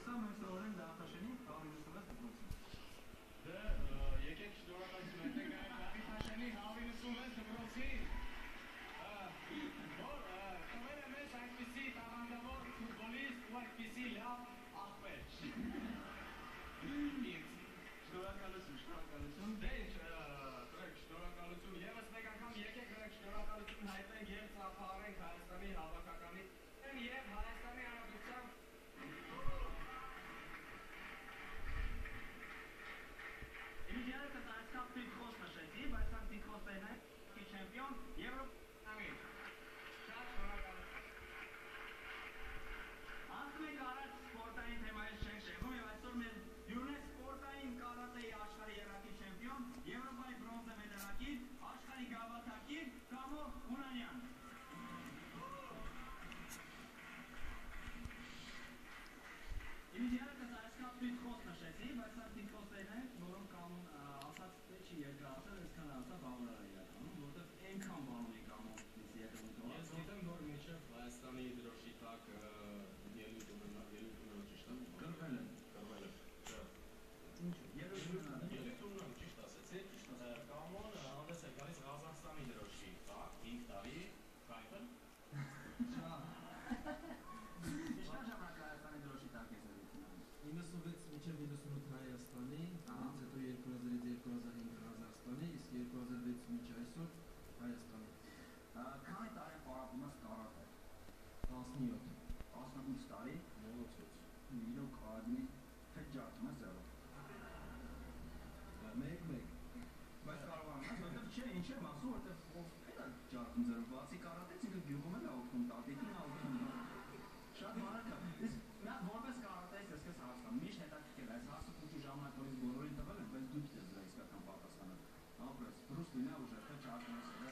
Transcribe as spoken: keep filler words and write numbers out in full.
Ուսամ եմ սովորել Դավթաշենի հավինսունվեց դպրոցում։ Դե, եկեք շնորհակալություն այդտեղ նայեք Դավթաշենի հավինսունվեց դպրոցի։ Որ տվել է մեզ այդպիսի տաղանդավոր ֆուտբոլիստ ու այդպիսի լավ աղբեր։ Շնորհակալություն, շնորհակալություն։ Դե ինչ, կրեք շնորհակալություն, ևս մեկ անգամ եկեք կրեք շնորհակալություն հայտնենք և ծափահարենք Հայաստանի հավաքականի և Հայաստանի Հանրապետության Իմիջիալը կտարեցկավ պիտխոս նշեցի, բայց սան պիտխոս է նայ չեմպիոն Եվրոպայի։ Շատ շնորհակալություն։ Ասում եք առաջ սպորտային թեմայից չենք շեղում և այսօր մեր հյուրն է սպորտային կարատեի աշխարհի եռակի չեմպիոն, Եվրոպայի բրոնզե մեդալակիր, աշխարհի գավաթակիր Կամո Հունանյան։ Իմիջիալը կտարեցկավ պիտխոս նշեցի, բայց սան պիտխոսներն են, որոնք կանոն ասած չի երկար ասել, այսքան ասա բավարար է իրականում, որտեղ այնքան բանում է Կամոն ետևունքով։ Ես գիտեմ, որ մինչև Հայաստանի դրոշի տակ ելույթ ունենալ, ելույթ ունենալ ճիշտ եմ։ Կրվել եմ։ Կրվել եմ։ Ինչ, ելույթ ունենալ։ Ելույթ ունենալ, ճիշտ ասեցի։ Կամոն հանդես է գալիս Ղազախստանի դրոշի տակ, հինգ տարի, կայֆել։ Ինչքան ժամանակ Հայաստանի դրոշի տակ ես ելույթ ունենալ։ իննսունվեց մինչև իննսունութ Հայաստանի, դրանից հետո երկու հազարից երկու հազար հինգ Ղազախստանի, իսկ երկու հազար վեց մինչ այսօր Հայաստանի։ Քանի տարի պարապում ես կարատե։ տասնյոթ։ տասնութ տարի։ Մոլոցոց։ Իրոք ադմի հետ ջարդում ես ձեռով։ մեկ-մեկ։ Բայց կարող եմ ասել, որտեղ չէ, ինչ եմ ասում, որտեղ ով հետ է ջարդում ձեռով, բացի կարատեց, ինքը գյուղում էլ է օգնում, տատիկին է օգնում։ Շատ մանրակ է։ Իսկ մի հատ որպես կարատեիստ ես քեզ հարցնում, միշտ հետաքրքիր է, այս հարցը քուչի ժամանակ որից բոլորին տվել են, բայց դու չես դրա իսկական պատասխանը։ Ապրես, բրուս լինա ուժեղ, թե չարդում ես